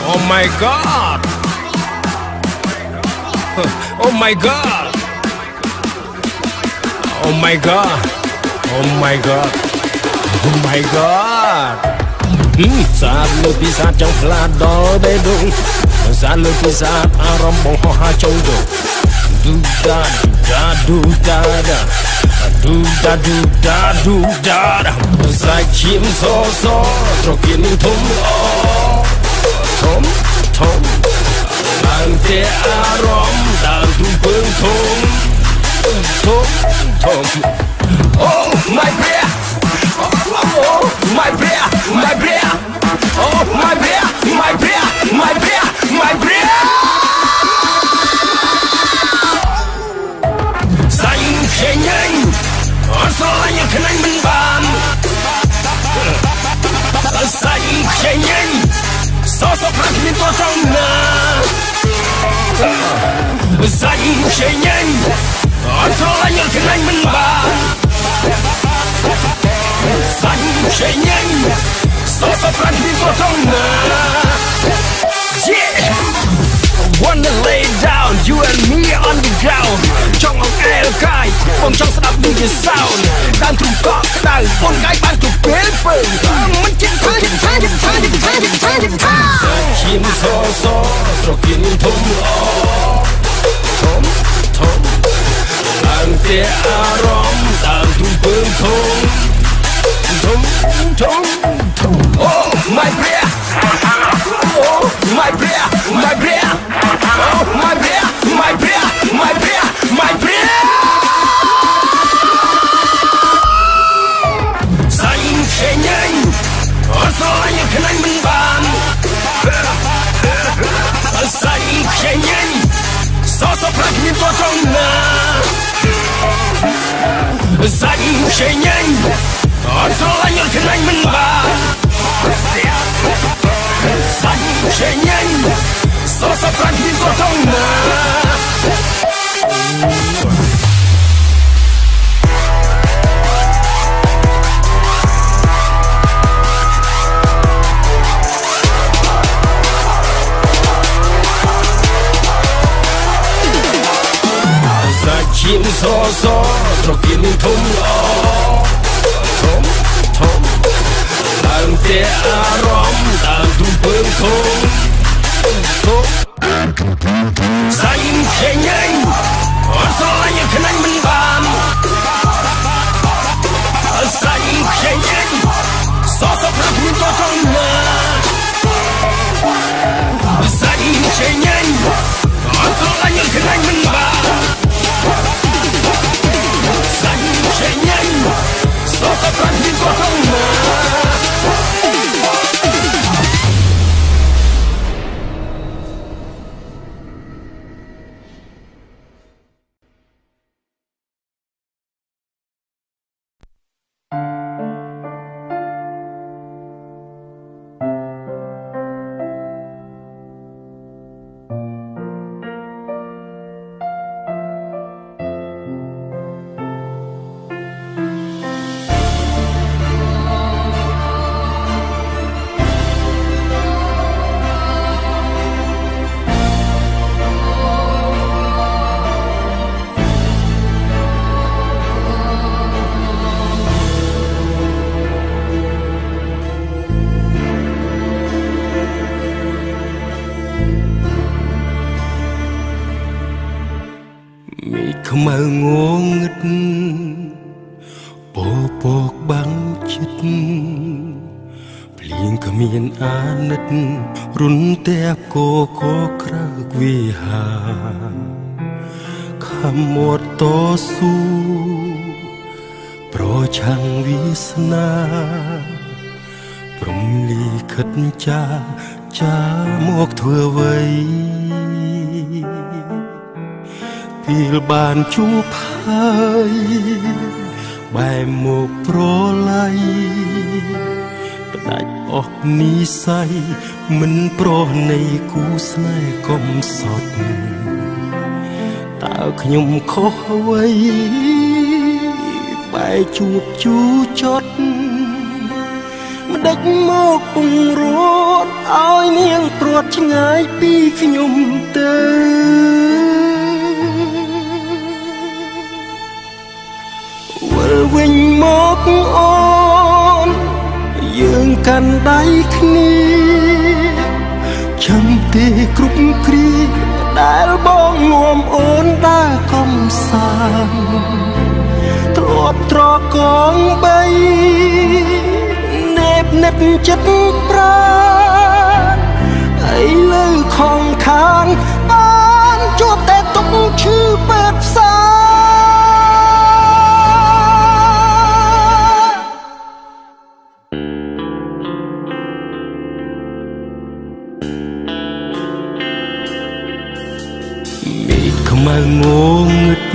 Oh my god Oh my god Oh my god Oh my god Oh my god សាទលើពិសាទចង់ផ្លាស់ដល់បេះដូងសាទលើពិសាទអារម្មណ៍បង្ហោះហាចង់ទៅឌូដាឌូដាឌូដាឌូដាឌូដាសាច់ឈាមសសត្រកៀនធំធំធំឡើងតែអារម្មណ៍ដើរទូពើងធំធំធំ Oh my breath Oh my breath my breath Oh my breath my breath my breath my breath សាញ់ខេញញអត់ស្រឡាញ់ខ្នាញ់មិនបានសាញ់ខេញញសសប្រាក់មានតចង់ណាសាញ់ខេញញអត់ស្រឡាញ់ខ្នាញ់មិនបានសាញ់ខេញញសសប្រាក់មានតចង់ណា Yeah Wanna lay down you and me on the ground ចង់អង្អែលកាយបងចង់ស្ដាប់ដូចជា sound ដើមទ្រូងកក់ក្ដៅបងកាយបានទៅពេលពើមិនជិះថាឈាមសសត្រកៀនធំធំធំឡើងតែអារម្មណ៍ដើមទ្រូងពើធំធំធំធំ Oh my breath Oh my breath my breath Oh my breath my breath my breath my breath សាញ់ខេញញអត់ស្រឡាញ់ខ្នាញ់មិនបានសាញ់ខេញញសសប្រាក់មានតចង់ណាសាញ់ខេញញអត់ស្រឡាញ់ខ្នាញ់មិនបានសាញ់ខេញញសសប្រាក់មានតចង់ណាឈាមសសត្រកៀនធំធំធំឡើងតែអារម្មណ៍ដើរទូពើងធំធំសាញ់ខេញញអត់ស្រឡាញ់ខ្នាញ់មិនបានសាញ់ខេញញសសប្រាក់មានតចង់ណាសាញ់ខេញញអត់ស្រឡាញ់ខ្នាញ់មិនបានសាញ់ខេញញសសប្រាក់មានតចង់ណាខ្មៅងងឹតពពកបាំងចិត្តភ្លៀងគ្មានអាណិតរុនតែបកកក្រើកវិហាខំមាត់តស៊ូប្រឆាំងវាសនាព្រមលីខិតចាមកធ្វើអ្វីពេលបានជួបហើយបែរមកប្រឡ័យផ្ដាច់អស់និស្ស័យមិនប្រណីគូស្នេហ៍កំសត់តើខ្ញុំខុសអ្វីបែរជួបជូចត់មិនដេចមកពង្រត់ឲ្យនាងព្រាត់ឆ្ងាយពីខ្ញុំទៅវិលវិញមកអូនយើងកាន់ដៃគ្នាចាំទេគ្រប់គ្រាដែលបងនាំអូនដើរកំសាន្តទ្របត្រកងបីនេបនិតចិត្តប្រាឥឡូវខំខានបានជួបតែទុកឈឺពេទ្យផ្សាមេឃខ្មៅងងឹត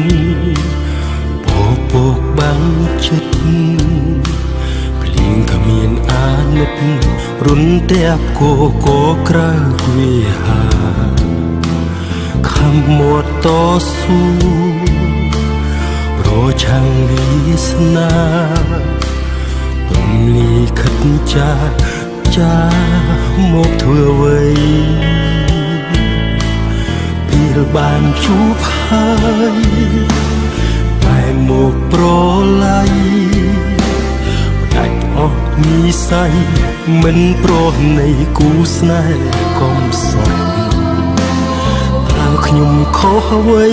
ពកបាំងចិត្តភ្លៀងគ្មានអាណិតរុនតែគោកក្រៅវាហាខំមកតស៊ូប្រឆាំងវាសនាពំលីខិតចាមកធ្វើអ្វីពេលបានជួបហើយតែមកប្រឡ័យដាច់អស់និស័យមិនប្រនៃគូស្នេហ៍កំសត់តើខ្ញុំខុសអ្វី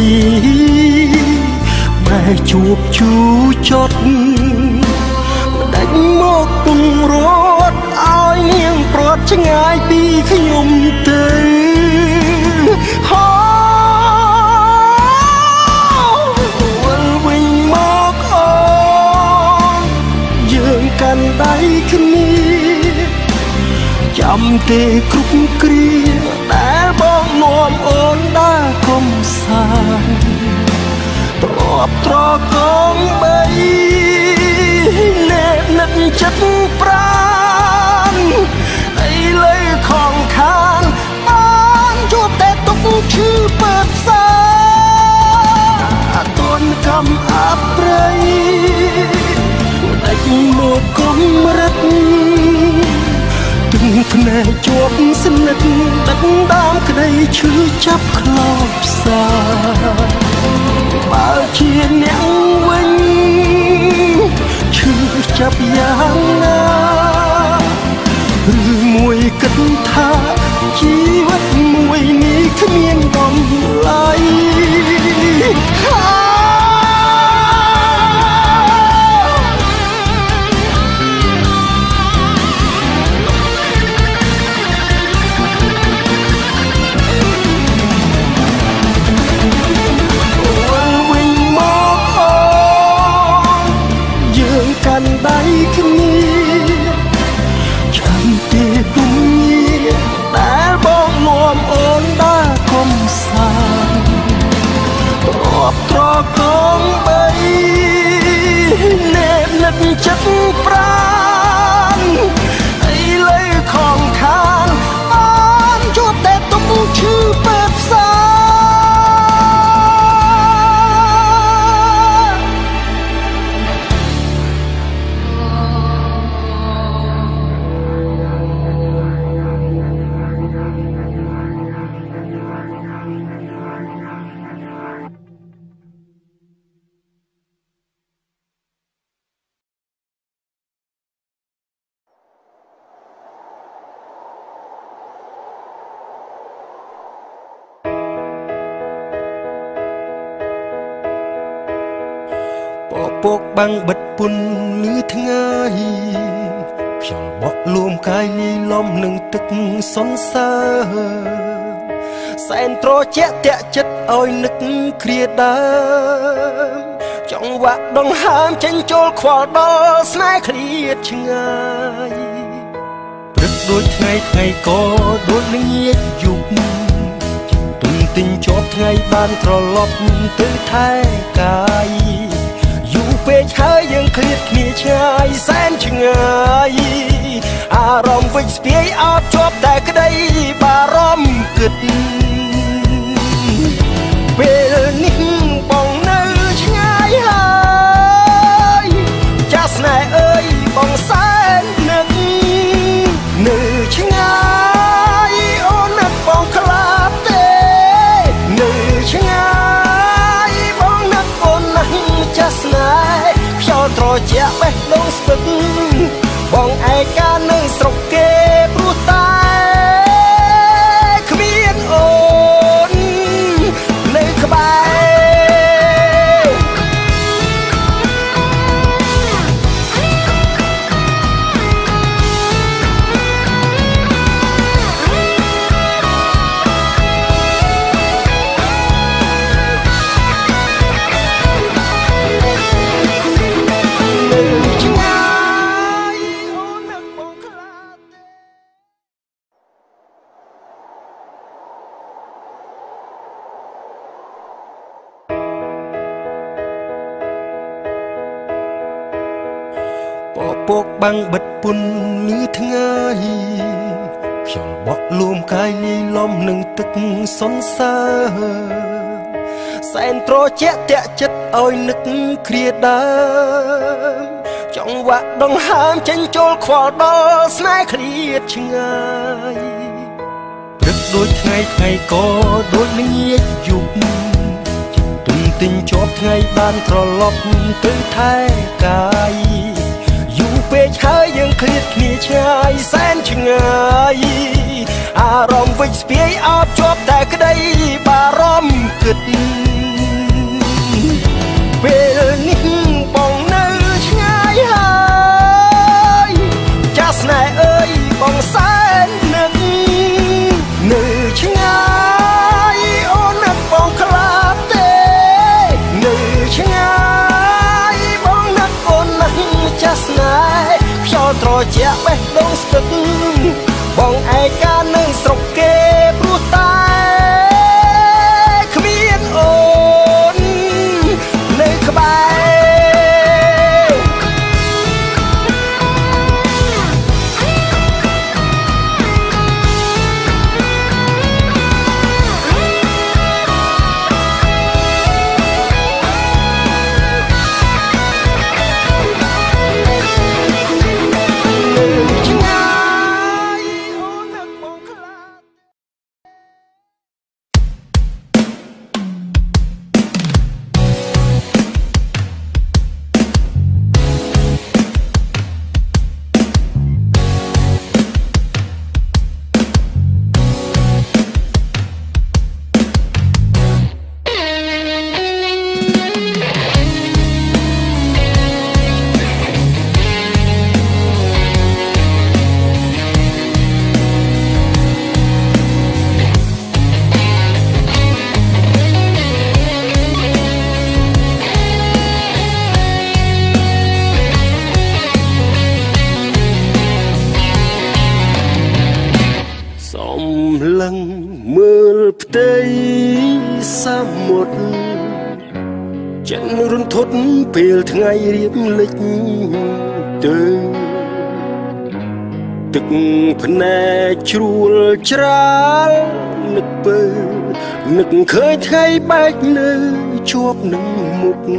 បែរជួបជូចត់ដាច់មកពងរត់ឲ្យនាងព្រាត់ឆ្ងាយពីខ្ញុំទៅកាន់ដៃគ្នាចាំទេគ្រប់គ្រាដែលបងនាំអូនដើរកំសាន្តទ្របត្រកងបីនេបនិតចិត្តប្រានឥឡូវខំខានបានជួបតែទុកឈឺពេទ្យផ្សាទនកម្មអប្រ័យដាច់មកកុំរត់ទឹកភ្នែកជាប់ស្និទ្ធដឹកដាមក្តីឈឺចាប់ខ្លោបសាបើជាអ្នកវិញឈឺចាប់យ៉ាងណាឬមួយគិតថាជីវិតមួយនេះគ្មានតម្លៃកាន់ដៃគ្នាចាំទេគុំងារដែលបងនាំអូនដើរកំសាន្តទ្របត្រកងបីនេបនិតចិត្តប្រានឥឡូវខំខានបានជួបតែទុកឈឺពេទ្យផ្សាពកបាំងបិទពុនលឺថ្ងៃខ្យល់បក់លួមកាយលីលំនឹងទឹកសន្សើរសែនត្រជាក់តាក់ចិត្តឲ្យនឹកគ្រាដើមចង្វាក់ដង្ហើមចេញចូលខ្វល់ដល់ស្នេហ៍ឃ្លាតឆ្ងាយព្រឹកដូចថ្ងៃក៏ដូចនឹងញៀចយប់ទុំទិញជាប់ថ្ងៃបានត្រឡប់ទៅថែកាយយូរពេកហើយយើងឃ្លាតគ្នាឆ្ងាយសែនឆ្ងាយអារម្មណ៍វិជ្ជស្ពាយអត់ជាប់តែក្តីបារម្ភគិតពេលនេះបងនៅឆ្ងាយហើយចាស់ស្នេហ៍អើយបងសែននឹកនៅឆ្ងាយกบังบัดปุ่นนี้ทั้งไงเขียวบอกลวมกายลีลมหนึ่งตึกสนเสอแสนโตรเจ๊ะเตะจัดอ้อยนึกเครียดดำจังหวะดงหามเจนโจลขวาดอสนายเครียดชงไงปรึกโดยไงก็โดยเงียบหยุดตุ่มติงจบไงบ้านตรลบตื้อแท้กายอยู่เปชหายยังเครียดขี้ชายแสนชงไงอารมณ์วิสเปียอาบจบแต่ก็ได้บารมกึดเวลนิ่งปองเนื้อชงายหายจัสนายเอ้ยปองแสนหนึ่งเนื้อชงายโอ้นักปองคลาเตเนื้อชงายปองนักโอนนักจัสนายชอตรอเจ้าเบ็ดลงสตึกบองไอ้การนึ่งสกเก็บรู้ตายขมิ้นโอนในขบายจันรุนทดเปลี่ยนไงเรียบเล็กเดินตึกพแนชรูลจรานึกเปิดนึกเคยไทยใบเนื้อชวบหนึ่งมุก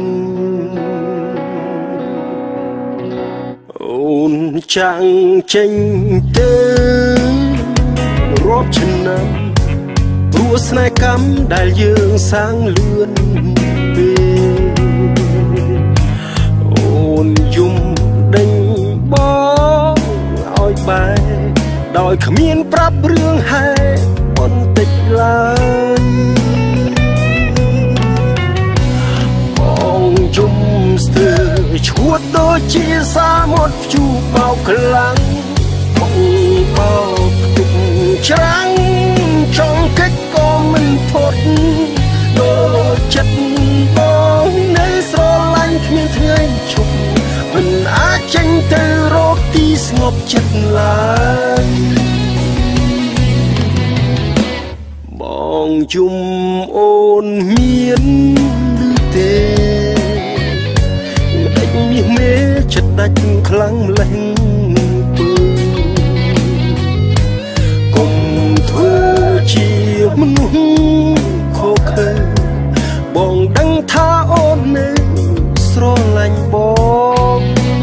โอนจังเจงเดินรอบชนะรัวสนายคำได้ยืงสร้างเลือนโอนยุ่มดังบ้องอ้อยใบดอยขมิ้นปรับเรื่องให้บนติดลายมองยุ่มสเตอร์ชวดโดยชีสาหมดจูเบาคลังมองเบาตุกชรังช่องคิดก็มันพดโดยจัดบองในโซลันเพียงเท่าชุบมันอาจจังเตอรกที่สงบจัดลายบองจุ่มโอนเมียนดื้อเตะไม่มีเมจัดดักคลังแหลงปืนกลมเธอเชียร์มันหูโคเคบองดังท่าโอนเนื้อสโลลันบอง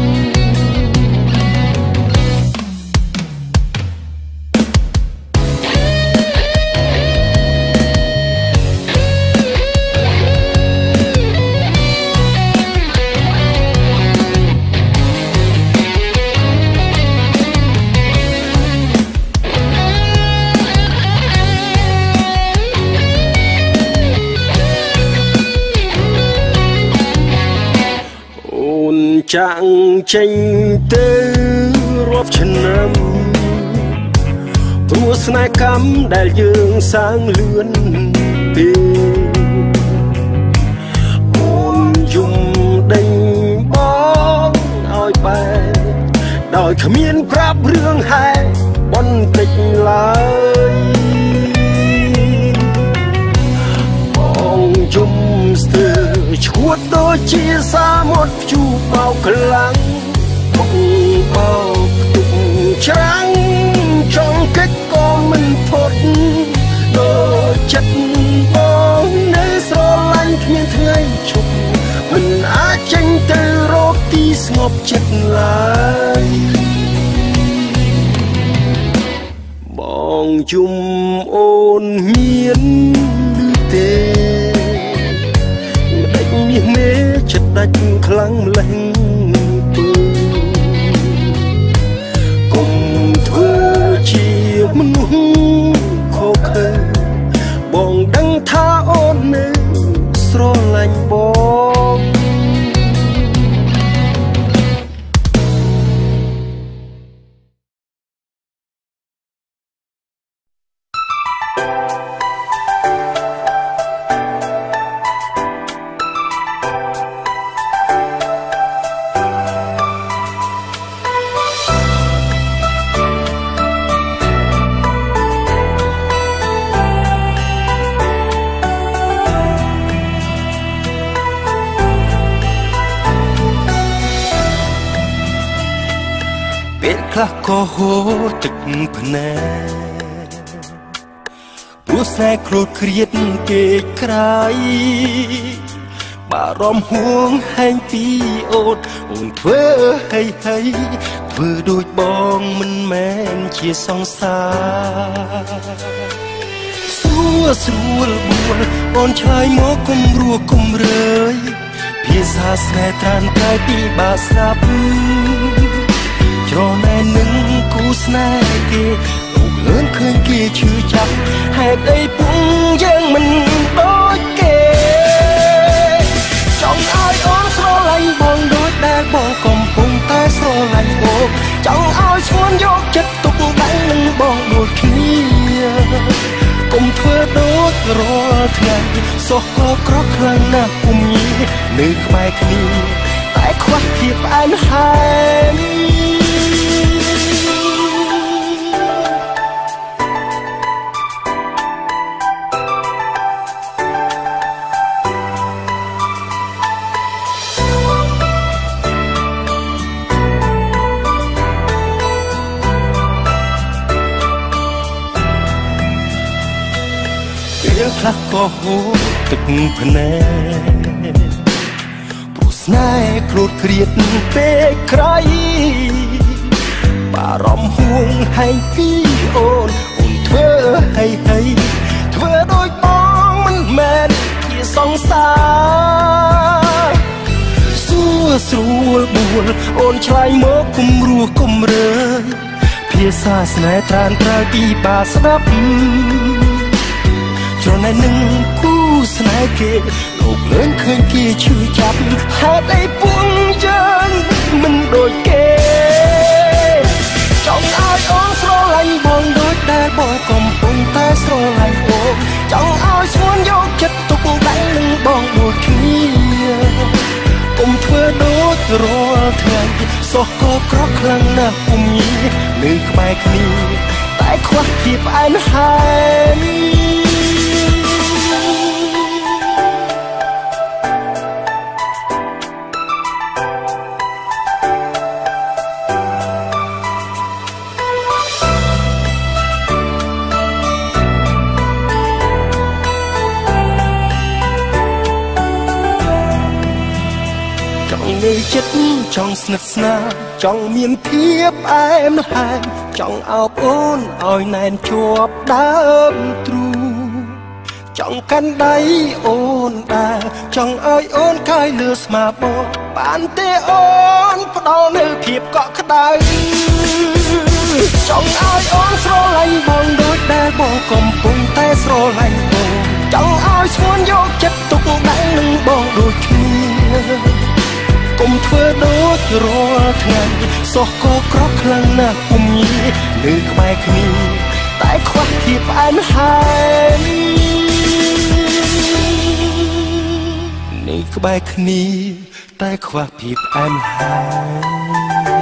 จังเจงเตอรอบชนะตัวสนายคำได้ยืงสร้างเลือนเปีโอนยุ่มดังบ้องอ้อยไปดอยขมิ้นปรับเรื่องให้บนติดลายมองยุ่มสเตอร์ชวดโดยชีสาหมดจูเบาคลังมองជុំអូនមានឬទេមិនដេចមាសមេចិត្តដាច់ខ្លាំងម្លេះពើកុំធ្វើជាមនុស្សខកខើបងដឹងថាអូននៅស្រឡាញ់បងខ្លះក៏ហូរទឹកភ្នែកព្រោះស្នេហ៍គ្រោតគ្រៀតពេកក្រៃបារម្ភហួងហែងពីអូនធ្វើហីធ្វើដូចបងមិនមែនជាសង្សារស្រួលបួលអូនឆ្លើយមកគុំរស់គុំរើយភាសាស្នេហ៍ត្រានតែពីបាស្រាប់ច្រណែននឹងគូស្នេហ៍គេអូនលឿនឃើញគេឈឺចាប់ហេតុអីពុំយើងមិនដូចគេចង់ឲ្យអូនស្រឡាញ់បងដូចដែលបងកំពុងតែស្រឡាញ់អូនចង់ឲ្យស្ងួនយកចិត្តទុកដាក់នឹងបងដូចគ្នាកុំធ្វើដូចរាល់ថ្ងៃសោះក៏ក្រក់ខ្លាំងណាស់ពុំញីនៅក្បែរគ្នាតែខ្វះភាពផ្អែមហែមខ្លះក៏ហូរទឹកភ្នែកព្រោះស្នេហ៍គ្រោតគ្រៀតពេកក្រៃបារម្ភហួងហែងពីអូនធ្វើហីធ្វើដូចបងមិនមែនជាសង្សារស្រួលបួលអូនឆ្លើយមកគុំរស់គុំរើយភាសាស្នេហ៍ត្រានត្រើយពីបាស្ដាប់ច្រណែននឹងគូស្នេហ៍គេលោកលឿនឃើញគេឈឺចាប់ហេតុអីពួកយើងមិនដូចគេចង់ឲ្យអូនស្រឡាញ់បងដូចដែលបងកំពុងតែស្រឡាញ់អូនចង់ឲ្យស្ងួនយកចិត្តទុកដាក់នឹងបងដូចគ្នាកុំធ្វើដូចរាល់ថ្ងៃសោះក៏ក្រក់ខ្លាំងណាស់ពុំញីនៅក្បែរគ្នាតែខ្វះភាពផ្អែមហែមនៅចិត្តចង់ស្និទ្ធស្នាលចង់មានភាពផ្អែមល្ហែមចង់អោបអូនឲ្យណែនជាប់ដើមទ្រូងចង់កាន់ដៃអូនដែរចង់ឲ្យអូនកាយលើស្មាបងបានទេអូនផ្ដល់នៅភាពកក់ក្ដៅចង់ឲ្យអូនស្រឡាញ់បងដូចដែលបងកំពុងតែស្រឡាញ់អូនចង់ឲ្យស្ងួនយកចិត្តទុកដាក់នឹងបងដូចគ្នាកុំធ្វើដូចរាល់ថ្ងៃសោះក៏ក្រក់ខ្លាំងណាស់ពុំញីនៅក្បែរគ្នាតែខ្វះភាពផ្អែមហែមនៅក្បែរគ្នាតែខ្វះភាពផ្អែមហែម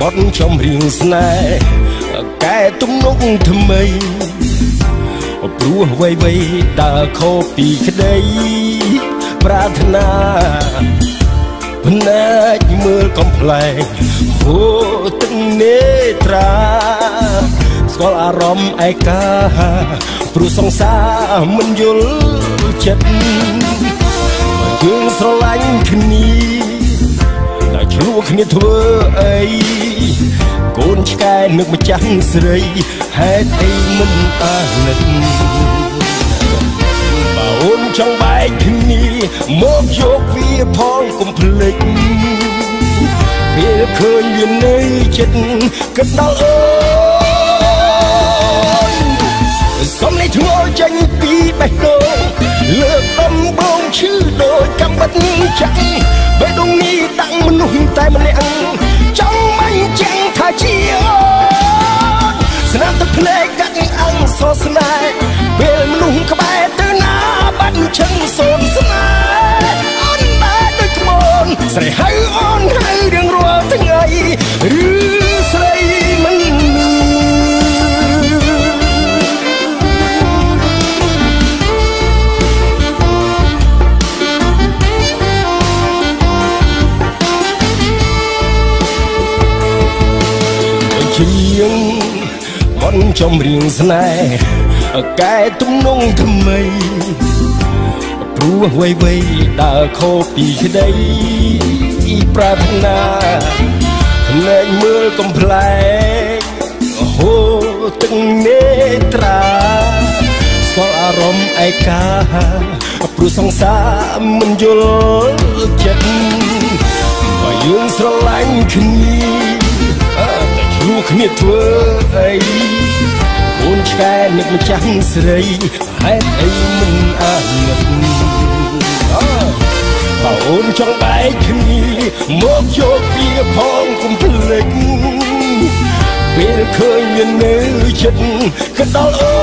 ត់ចំរៀងស្នេហ៍កែទំនុកថ្មីព្រោះវ័យដើរខុសពីក្តីប្រាថ្នាភ្នែកមើលកំប្លែងហូរទឹកនេត្រាស្គាល់អារម្មណ៍ឯកាព្រោះសង្សារមិនយល់ចិត្តយើងស្រឡាញ់គ្នាតែឆ្លោះគ្នាធ្វើអីកូនឆ្កែនឹកម្ចាស់ស្រីហេតុអីមិនអាណិតបើអូនចង់បែកគ្នាមកយកវាផងកុំភ្លេចពេលឃើញវានៅចិត្តគិតដល់អូនសុំនេះធ្ងោចេញពីបេះដូងលើកដំបងឈឺដូចកំបិតចាក់បេះដូងនេះដាក់មនុស្សតែម្នាក់ចង់មិនចាំងថាជាអូនស្នាមទឹកភ្នែកកាត់អង្គសោស្នេហ៍ពេលមនុស្សក្បែរទៅណាបាត់ឈឹងសូនស្នេហ៍អូនបែរដូចក្បូនស្រីហៅអូនហៅរៀងរាល់ថ្ងៃឬស្រីមិនជាងបនចំរៀងស្នេហ៍កែទំនងថ្មីព្រោះវ័យដើរខុសពីក្តីប្រាថ្នាភ្នែកមើលកំប្លែងហូរទឹកនេត្រាស្គាល់អារម្មណ៍ឯកាព្រោះសង្សារមិនយល់ចិត្តបើយើងស្រឡាញ់គ្នាឆ្លោះគ្នាធ្វើអីកូនឆ្កែនឹកម្ចាស់ស្រីហេតុអីមិនអាណិតបើអូនចង់បែកគ្នាមកយកវាផងកុំភ្លេចពេលឃើញវានៅចិត្តក៏ដល់អូ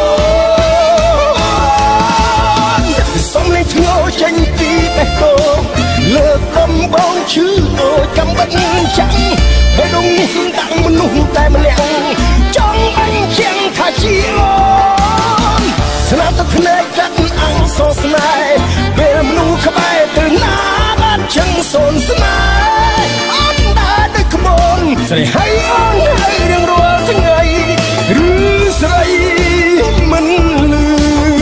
នសុំលេងធ្ងោចេញពីបេះដូងលើកដំបងឈឺដូចកំបិតចាំងបេះដូងនេះដាក់មនុស្សតែម្នាក់ចង់បាញ់ជាងថាជាអូនស្នាមទឹកភ្នែកកាត់អង្គសោស្នេហ៍ពេលមនុស្សក្បែរទៅណាបាត់ចឹងសូនស្នេហ៍អូនដើរដូចក្បូនស្រីហៅអូនហៅរៀងរាល់ថ្ងៃឬស្រីមិនលឺ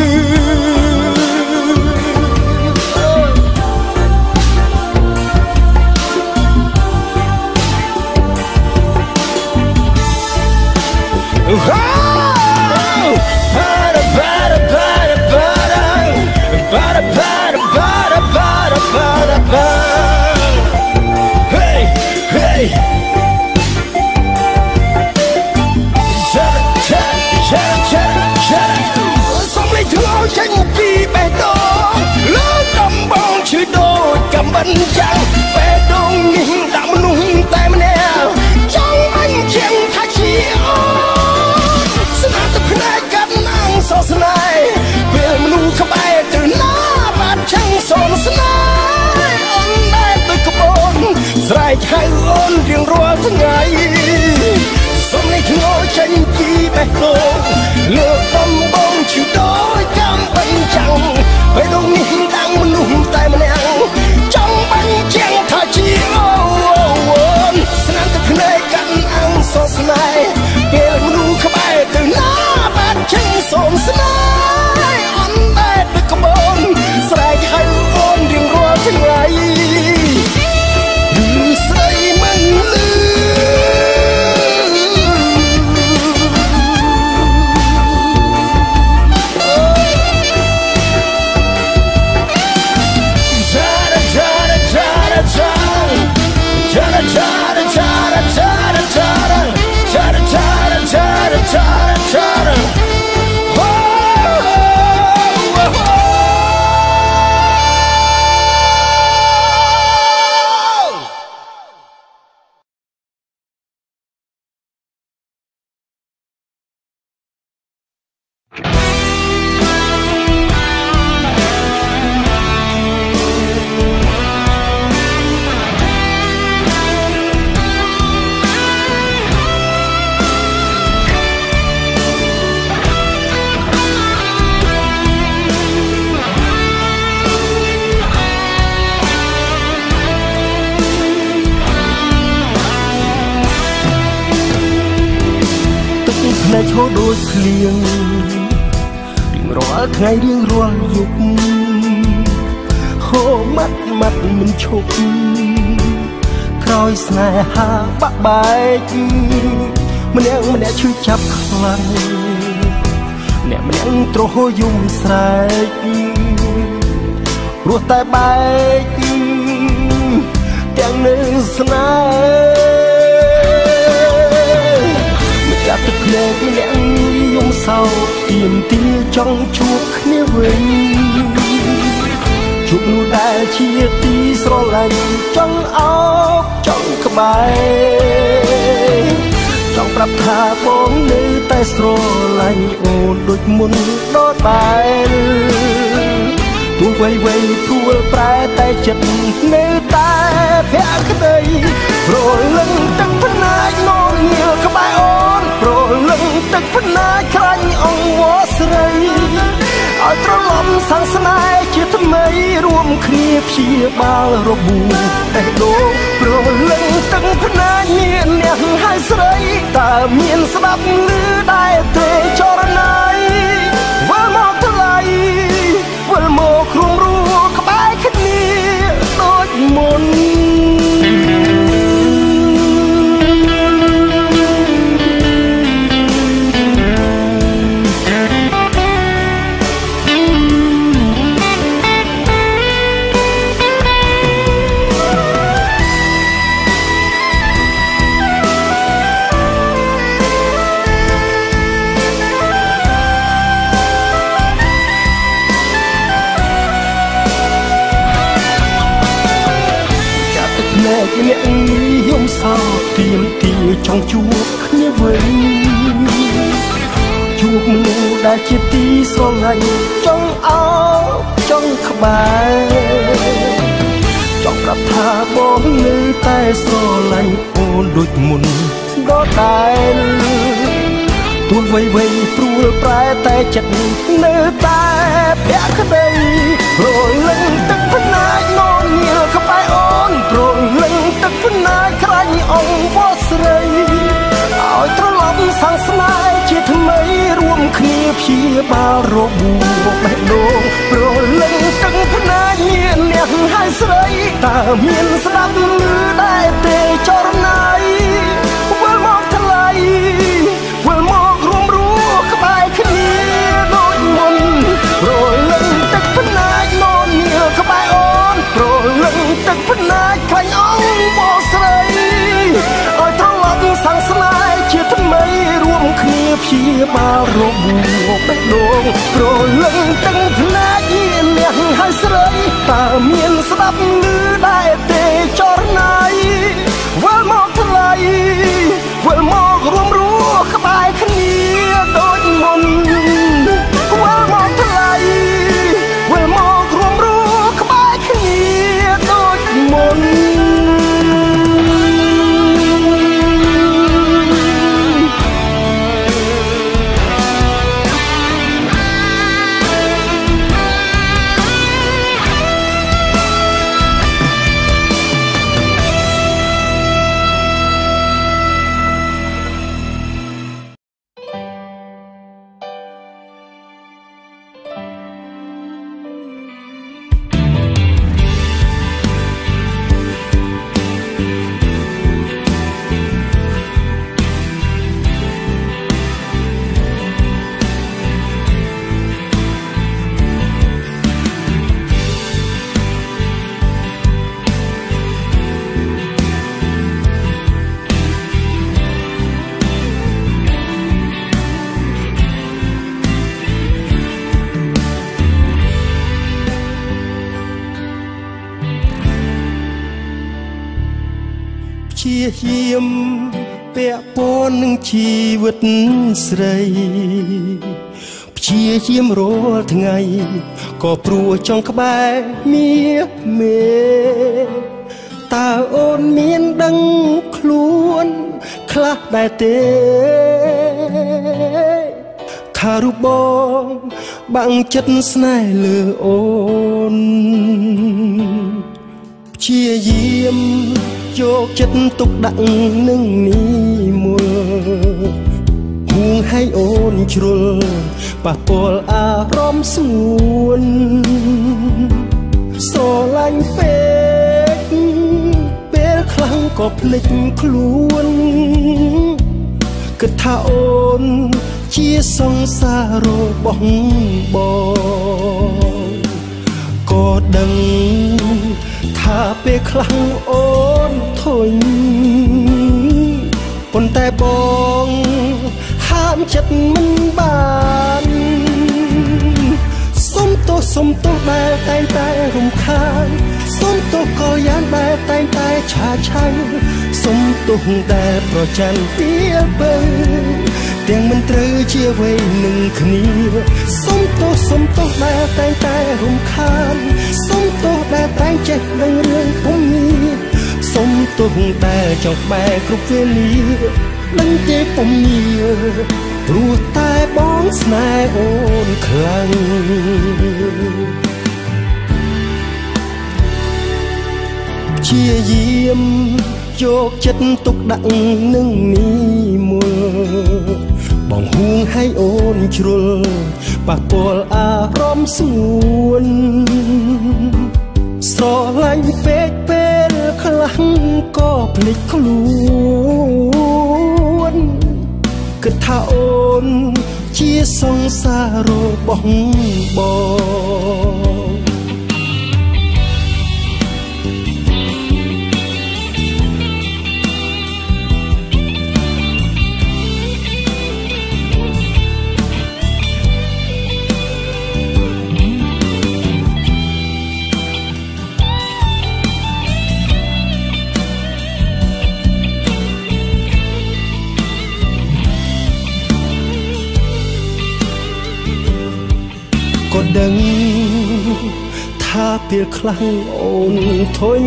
ចេញពីបេះដូងលើដំបងឈឺដូចកំបិតចាំងបេះដូងនេះដាក់មនុស្សតែម្នាក់ចង់បាញ់ជាងថាជាអូនស្នាមទឹកភ្នែកកាត់អង្គសោស្នេហ៍ពេលមនុស្សក្បែរទៅណាបាត់ចឹងសូនស្នេហ៍អូនតែដូចក្បូនស្រែកហៅអូនរៀងរាល់ថ្ងៃសុំនេះធ្ងោចេញពីបេះដូងលើដំបងឈឺដូចកំបិតចាំងបេះដូងនេះដាក់មនុស្សតែម្នាក់ចង់បាញ់ជាងថាជាអូនស្នាមទឹកភ្នែកកាត់អង្គសោស្នេហ៍ពេលមនុស្សក្បែរទៅណាបាត់ចឹងសូមស្នេហ៍អូនតែដូចក្បូនស្រែកហៅអូនរៀងរាល់ថ្ងៃស្រីមិនលឺរដូចភ្លៀងរៀងរាល់ថ្ងៃរៀងរាល់យប់ហូរម៉ាត់មិនឈប់ក្រោយស្នេហាបាក់បែកម្នាក់ឈឺចាប់ខ្លាំងម្នាក់ទ្រហយំស្រែកព្រោះតែបែកទាំងនៅស្នេហ៍ម្ចាស់ទឹកភ្នែកម្នាក់យំសោកទៀមទាចង់ជួបគ្នាវិញជួបនោះដែលជាទីស្រឡាញ់ចង់អោបចង់ក្បែរចង់ប្រាប់ថាបងនៅតែស្រឡាញ់អូនដូចមុនដដែលទោះវ័យព្រួលប្រែតែចិត្តនៅតែភក្តីប្រលឹងទឹកភ្នែកងងៀលក្បែរអូនប្រលឹងទឹកភ្នែកខ្លាញ់អង្វរស្រីឲ្យត្រឡប់សាំងស្នេហ៍ជាថ្មីរួមគ្នាព្យាបាលរបួសតែដូរប្រលឹងទឹកភ្នែកមានអ្នកហើយស្រីតើមានស្ដាប់ឮដែរទេចរណៃវិលមកថ្លៃវិលមករួមរੂក្បែរគ្នាដូចមុនអ្នកយំសោកទៀមទាចង់ជួបគ្នាវិញជួបមនុស្សដែលជាទីស្រឡាញ់ចង់អោបចង់ក្បែរចង់ប្រាប់ថាបងនៅតែស្រឡាញ់អូនដូចមុនដដែលទោះវ័យព្រួលប្រែតែចិត្តនៅតែភក្តីរលឹងទឹកភ្នែកងងៀលក្បែរអូនប្រលឹងទឹកភ្នែកខ្លាញ់អង្វរស្រីឲ្យត្រឡប់សាំងស្នេហ៍ជាថ្មីរួមគ្នាព្យាបាលរបួសបេះដូងប្រលឹងទឹកភ្នែកមានអ្នកហើយស្រីតើមានស្ដាប់ឮដែរទេចរណៃវិលមកថ្លៃវិលមករួមរੂក្បែរគ្នាដូចមុនប្រលឹងទឹកភ្នែកងងៀលក្បែរអូនប្រលឹងទឹកភ្នែកខ្លាញ់អង្វរស្រីឲ្យត្រឡប់សាំងស្នេហ៍ជាថ្មីរួមគ្នាព្យាបាលរបួសបេះដូងប្រលឹងទឹកភ្នែកមានអ្នកហើយស្រីតើមានស្ដាប់ឮដែរទេចរណៃវិលមកថ្លៃវិលមករួមរੂក្បែរគ្នាដូចមុនវិលមកថ្លៃវិលមករួមរੂក្បែរគ្នាដូចមុនជាយាមពាក់ព័ន្ធនឹងជីវិតស្រីព្យាយាមរាល់ថ្ងៃក៏ព្រោះចង់ក្បែរមាមេតើអូនមានដឹងខ្លួនខ្លះដែរទេថារូបបងបាំងចិត្តស្នេហ៍លើអូនព្យាយាមយកចិត្តទុកដាក់នឹងនេះមួយហួងให้โอนชรุลปะปลอารมณ์สวนโซลันเป็กเปลครั้งก็พลิกคลวนกึศท่าโอนเชียสงสารบ้องบอก็ดังถ้าเปครั้งโอนทนปนแต่บองห้ามจัดมันบานสมโตแต่แต่รำคาญสมโตก็ยานแต่ชาชัยสมโตแต่โปรจันเปียเบิงเตียงมันตรือเชียไว้หนึ่งคณีสมโตแต่รำคาญสมโตแต่เจ็บดังเรื่องปุ่มนี้สมโตแต่จอกแบกรุบเวลีดังเจ็บปุ่มนี้รู้แต่บ้องสนายโอนครั้งเชียเยี่ยมโยกจัดตกดังนึ่งนี้มัวบ้องหุงให้โอนชรุลปะปลอารมณ์สวนสลันเป็กเป็นครั้งก็พลิกคลวนกึศท่าโอนเชียสงสารบ้องบอก็ดังถ้าเปียครั้งโอนทน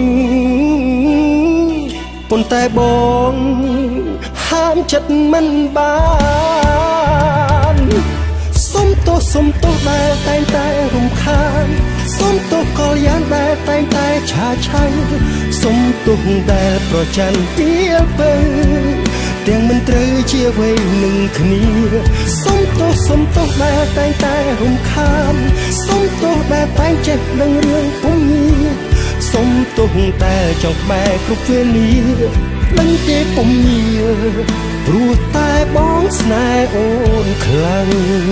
ปนแต่บองห้ามจัดมันบานสมโตแต่รำคาญสมโตก็ยานแต่ชาชัยสมโตแต่โปรจันเปียเบิงเตียงมันตรือเชียไว้หนึ่งคณีสมโตแต่รำคาญสมโตแต่เจ็บดังเรื่องปุ่มนี้สมโตแต่จอกแบกรุบเวลีดังเจ็บปุ่มนี้รู้แต่บ้องสนายโอนครั้ง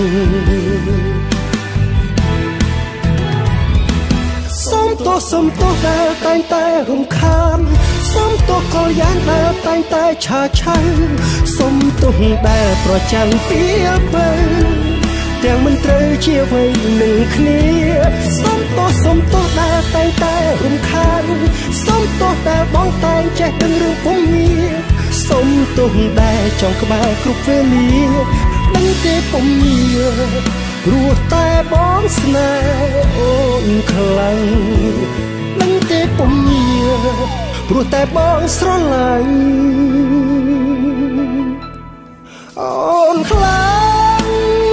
สมโตแต่รำคาญสมโตก็ยานแต่ชาชัยสมโตแต่โปรจันเปียเบิงเตียงมันตรือเชียไว้หนึ่งคณีสมโตแต่รำคาญสมโตแต่บ้องแต่แจกดังเรื่องปุ่มนี้สมโตแต่จองกระบายครุบเวลีดังเจ็บปุ่มนี้รู้แต่บ้องสนายโอนครั้งดังเจ็บปุ่มนี้รู้แต่บ้องสลันโอนครั้ง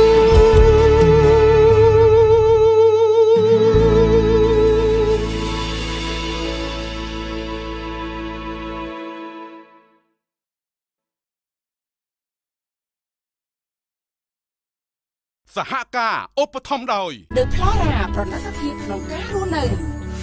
สหกาอุปถัมภ์โดยเดอะพลอราประนักพิษของการรู้หนึ่ง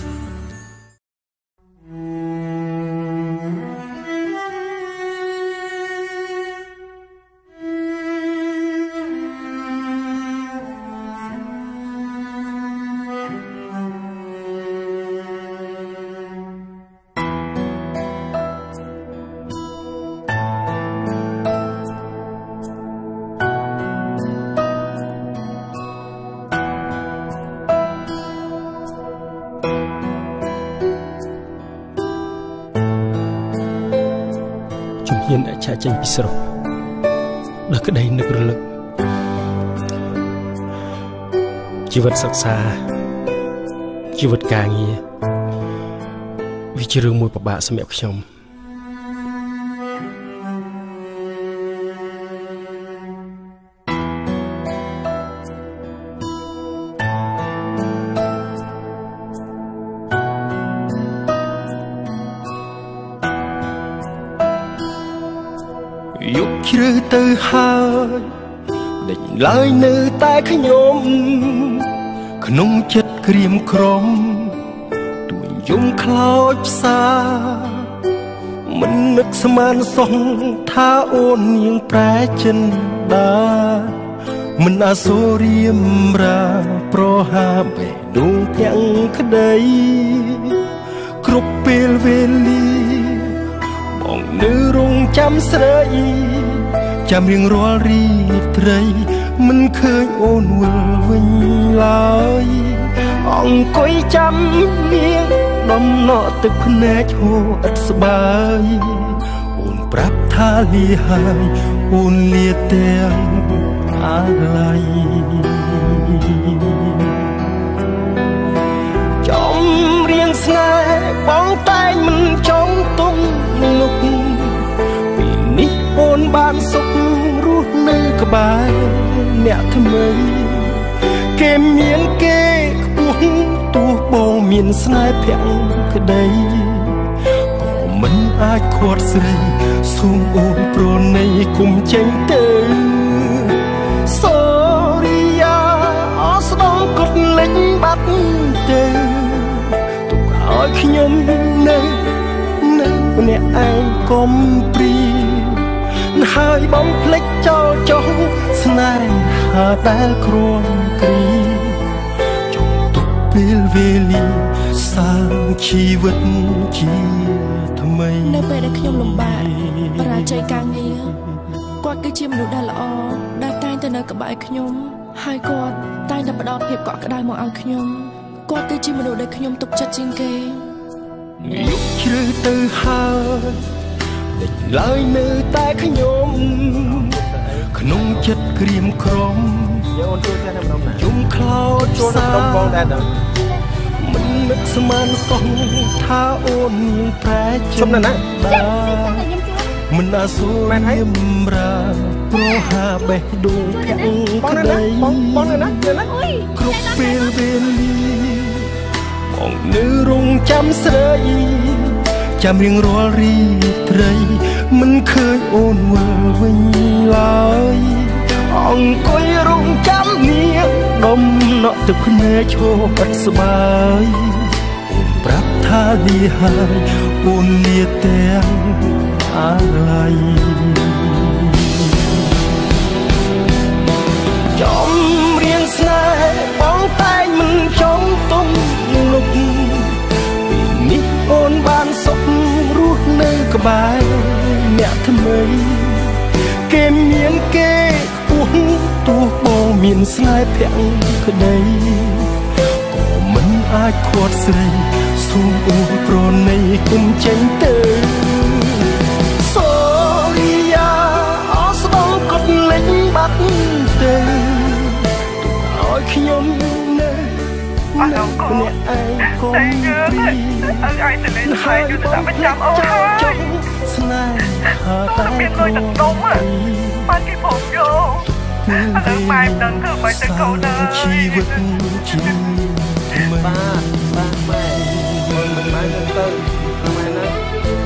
hiện đã trả tranh bị sầu đã cái đây nực lựcชีวิตศักดิ์ษาชีวิตการเงียวิจารณ์มวยปะบะสมัยขยมยุคคิดเตอหายដេញឡើយនៅតែខ្ញុំក្នុងចិត្តក្រៀមក្រំទួយយំខ្លោចផ្សាមិននឹកស្មានសោះថាអូននាងប្រែចិនដាមិនអាសូររៀមរាប្រហាបេះដូងទាំងក្តីគ្រប់ពេលវេលាបងនៅរងចាំស្រីចាំរៀងរាល់រីត្រីមិនឃើញអូនវិលវិញឡើយអង្គុយចាំនាងដំណក់ទឹកភ្នែកហូរឥតស្បើយអូនប្រាប់ថាលាហើយអូនលាទាំងអាឡ័យចំរៀងស្នេហ៍បងតែងមិនចង់ទុំនុកពីនេះអូនបានសុខរស់នៅក្បែរអ្នកថ្មីគេមានគេខ្ពស់ទោះបងមានស្នេហ៍ភាំងក្តីក៏មិនអាចខាត់ស្រីសូមអូនប្រណីគុំចេញទៅសូរិយាអស្ដងកត់លេចបាត់ទៅទុកឲ្យខ្ញុំនៅម្នាក់ឯងកុំព្រីហើយបំភ្លេចចោលចុះស្នេហាដែលគ្រាន់គ្រីចង់ទុកពេលវេលាសាងជីវិតជាថ្មីនៅពេលដែលខ្ញុំលំបាកបរាជ័យការងារគាត់គឺជាមនុស្សដែលល្អដែលតែងតែនៅក្បែរខ្ញុំហើយគាត់តែងតែផ្ដល់ភាពកក់ក្ដៅមកឲ្យខ្ញុំគាត់គឺជាមនុស្សដែលខ្ញុំទុកចិត្តជាងគេយុគជ្រៅទៅហើយដេញឡើយនៅតែខ្ញុំក្នុងចិត្តក្រៀមក្រំអូនជួយតែម្ដងណាយំខ្លោចចូលក្នុងបងដែរមិននឹកស្មានសោះថាអូននាងប្រែជុំណាមិនអាសូររៀមរាប្រហាបេះដូងភាំងក្តីបងណាគ្រប់ពេលវេលាបងនៅរងចាំស្រីចាំរៀងរាល់រីត្រីមិនឃើញអូនវិលវិញឡើយអង្គុយរងចាំនាងដំណក់ទឹកភ្នែកឈោឥតស្បើយអូនប្រាប់ថាលាហើយអូនលាទាំងអាឡ័យចំរៀងស្នេហ៍បងតែងមិនចង់ទុំនុកពីនេះអូនបានសុខរស់នៅក្បែរអ្នកថ្មីគេមានគេខ្ពស់ទោះបងមានស្នេហ៍ភាំងក្តីក៏មិនអាចខាត់ស្រីសូមអូនប្រណីគុំចេញទៅសូរិយាអស្ដងកត់លេចបាត់ទៅទុកឲ្យខ្ញុំនៅម្នាក់ឯងកុំព្រីឲ្យទៅលេងហើយយូរតែប្រចាំអូនហើយស្នេហាតែមានលុយទឹកដុំបានគេបងយកឥឡូវម៉ែមិនដឹងធ្វើម៉េចទៅកូនអើយជីវិតជាបាទម៉ែមិនម៉ែទៅម៉ែណា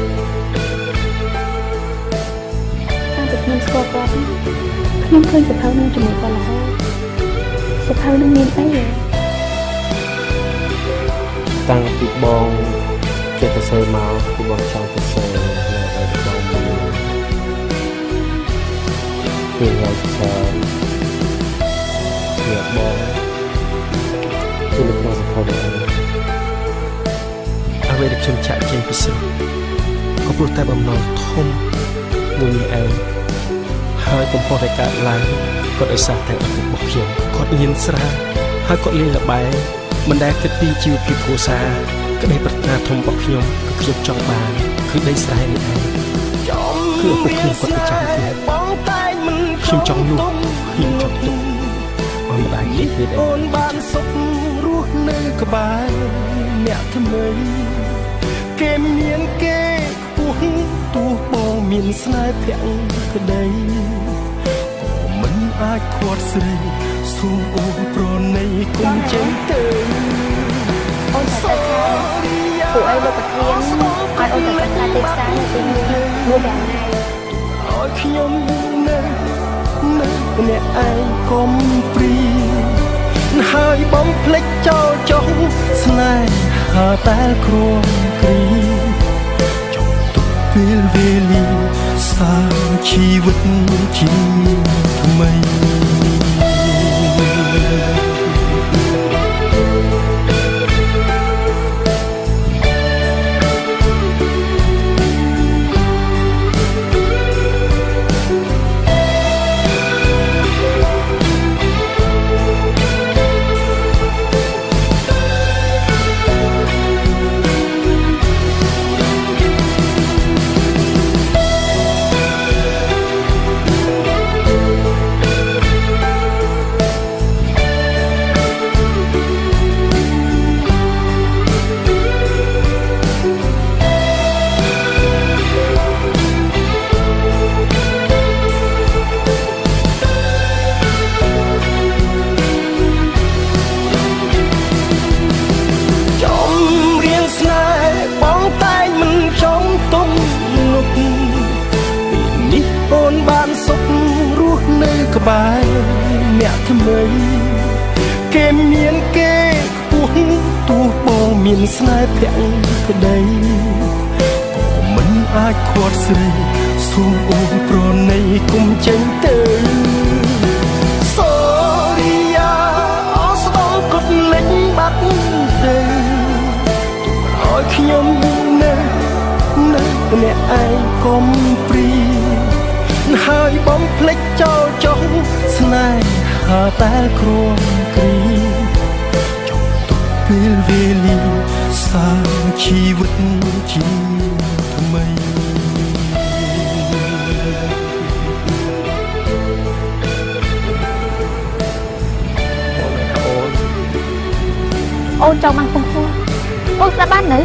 តាំងពីខ្ញុំស្គាល់គាត់ខ្ញុំឃើញសភៅនឹងជាមួយគាត់រហូតសភៅនឹងមានអីតាំងពីបងចិត្តទៅសើមកគឺបងចង់ទៅសើនៅឲ្យបងមានពេលឲ្យច្រើនជាបងគឺនៅក្នុងសភៅនេះអ្វីដែលខ្ញុំចាក់ចេញពីសឹកក៏ព្រោះតែបំណងធំមួយនេះឯងហើយកំពុងតែកើតឡើងក៏ដោយសារតែអត្តរបស់ខ្ញុំគាត់ញៀនស្រាហើយគាត់លេងល្បែងមិនដែលគិតពីជីវភាពគ្រួសារក្តីប្រាថ្នាធំរបស់ខ្ញុំគឺខ្ញុំចង់បានគឺដីស្រែនេះឯងគឺឪពុកខ្ញុំគាត់ប្រចាំទៀតខ្ញុំចង់លុបខ្ញុំចង់ទុកអូនបាននិយាយទេអូនបានសុខរស់នៅក្បែរអ្នកថ្មីគេមានគេខ្ពស់ទោះបងមានស្នេហ៍ភាំងក្តីក៏មិនអាចខាត់ស្រីសូមអូនប្រណីគុំចេញទៅអូនតែថាពួកអីលោកប្រធានឲ្យអូនទៅសិក្សាទីផ្សារនៅទីមួយមួយយ៉ាងណាឲ្យខ្ញុំនៅអ្នកឯងកុំព្រីហើយបំភ្លេចចោលចុងស្នេហាតែលគ្រួងគ្រីចុងទុកពេលវេលាសាងជីវិតជាថ្មីក្បែរអ្នកថ្មីគេមានគេខ្ពស់ទោះបងមានស្នេហ៍ភក្តីក៏មិនអាចខត់ស្រីសូមអូនប្រណីគុំចេញទៅសូរីយ៉ាអស្ដងកត់លេចបាត់ទៅទុកឲ្យខ្ញុំនៅអ្នកឯងកុំព្រីហើយបំភ្លេចចោលចុងស្នេហាតែលគ្រួងគ្រីចុងទុកពេលវេលាសាងជីវិតជាថ្មីអូនចង់បានពុំខួរអូនស្ដាប់បាននៅ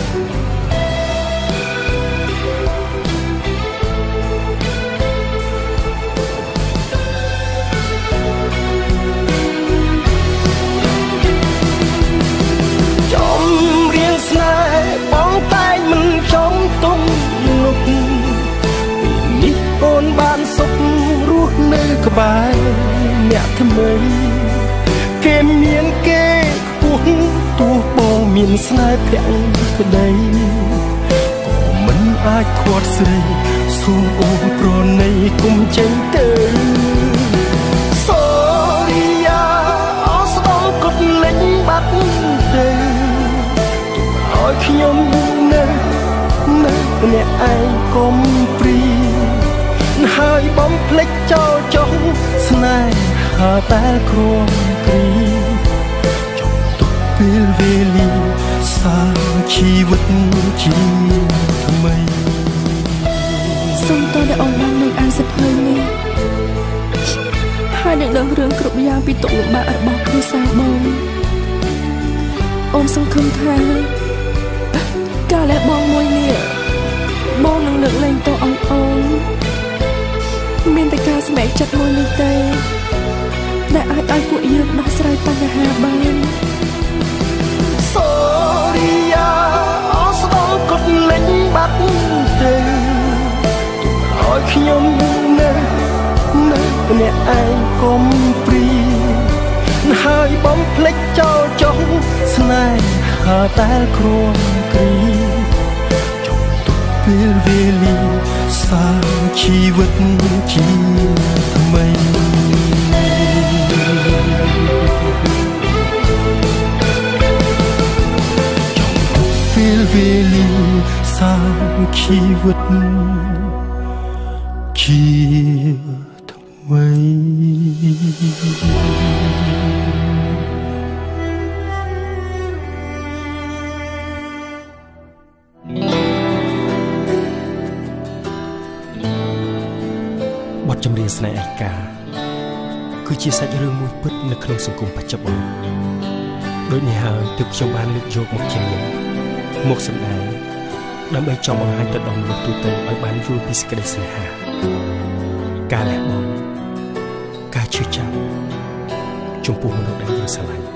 ក្បែរអ្នកថ្មីគេមានគេខ្ពស់ទោះបងមានស្នេហ៍ភក្តីក៏មិនអាចខត់ស្រីសូមអូនប្រណីគុំចេញទៅសូរីយ៉ាអស្ដងកត់លេចបាត់ទៅទុកឲ្យខ្ញុំនៅអ្នកឯងកុំព្រីហើយបំភ្លេចចោលចុងស្នេហាតែលគ្រួងគ្រីចុងទុកពេលវេលាសាងជីវិតជាថ្មីសូមតើអូនបានលើកអានសិភៅនេះហើយនឹងដឹងរឿងគ្រប់យ៉ាងពីទុក្ខលំបាករបស់គ្រួសារបងអូនសង្ឃឹមថាកាលដែលបងមួយនេះបងនឹងលើកលែងទោសឲ្យអូនមានតែការស្បែកចិត្តមួយនេះទេដែលអាចឲ្យពួកយើងដោះស្រាយបញ្ហាបានសូរីយ៉ាអស្ដងកត់លេចបាត់ទៅឲ្យខ្ញុំនៅអ្នកឯងកុំព្រីហើយបំភ្លេចចោលចុងស្នេហាតែលគ្រួងគ្រីចុងទុកពេលវេលាសាងជីវិតជាថ្មីចុងទុកពេលវេលាសាងជីវិតជាថ្មីបទចម្រៀងស្នេហ៍ឯកាគឺជាសាច់រឿងមួយពិតនៅក្នុងសង្គមបច្ចុប្បន្នដូចនេះហើយទើបខ្ញុំបានលើកយកមកច្រៀងមកសម្ដែងដើម្បីចង់បង្ហាញទៅដល់មនុស្សទូទៅឲ្យបានយល់ពីសេចក្តីស្នេហាការលះបង់ការឈឺចាប់ចំពោះមនុស្សដែលយើងស្រឡាញ់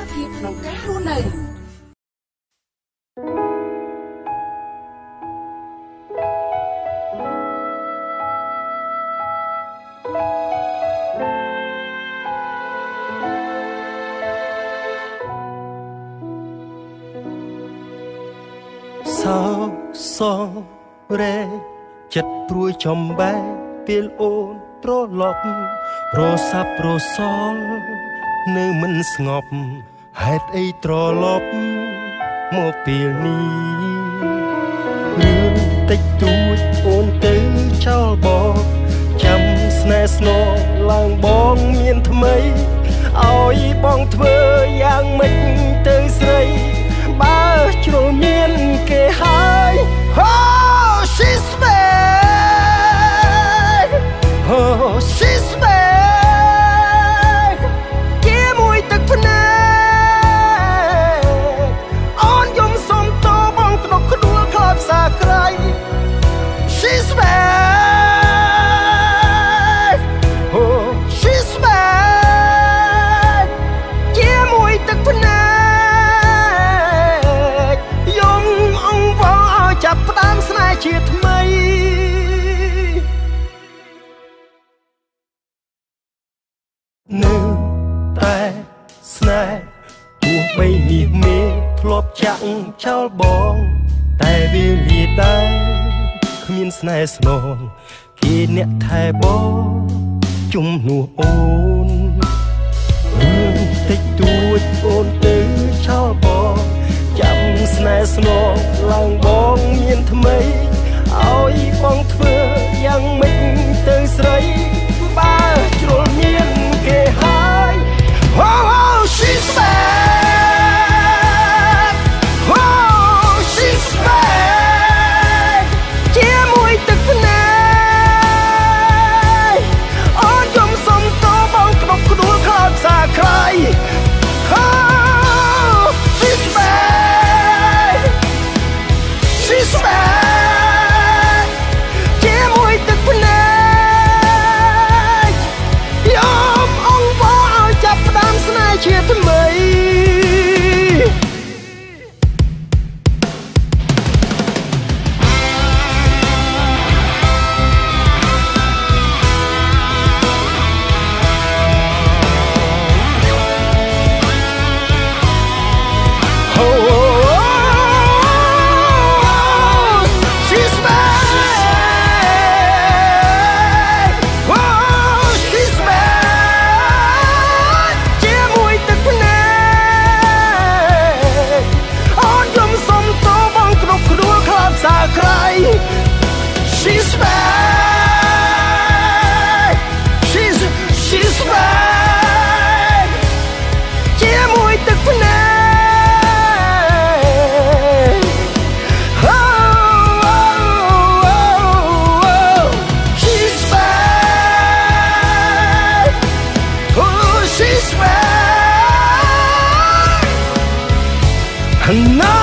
កភាពក្នុងការរស់នៅសោសរេចិត្តព្រួយចំបែកពេលអូនត្រឡប់រសាប់រសល់នៅមិនស្ងប់ហេតុអីត្រឡប់មកពេលនេះរឿងតិចតួចអូនទៅចោលបងចាំស្នេហ៍ស្នងឡើងបងមានថ្មីឲ្យបងធ្វើយ៉ាងម៉េចទៅស្រីបើជ្រុលមានគេហើយ Oh she's back Oh she's back ជាមួយទឹកភ្នែកអូនយំសុំតបងក្តុកក្ដួលខោផ្សាក្រៃ She's back Oh she's back ជាមួយទឹកភ្នែកចាប់ផ្ដើមស្នេហ៍ជាថ្មីនៅតែស្នេហ៍ទោះបីមាសមេធ្លាប់ចាក់ចោលបងតែវាលាដែរគ្មានស្នេហ៍ស្នងគេអ្នកថែបងជំនួសអូនរឿងតិចតួចអូនទៅចោលបងចាំស្នេហ៍ស្នងឡើងបងមានថ្មីឲ្យបងធ្វើយ៉ាងម៉េចទៅស្រីបើជ្រុលមានគេហើយ Oh she's back Oh she's back ជាមួយទឹកភ្នែកអូនយំសុំតបងក្តុកក្ដួលខ្លោចផ្សាក្រៃShe's back She's back ជាមួយទឹកភ្នែកយំអងវល់ឲ្យចាប់ផ្ដើមស្នេហ៍ជាថ្មីShe's back She's back ជាមួយទឹកភ្នែក She's back Oh she's back No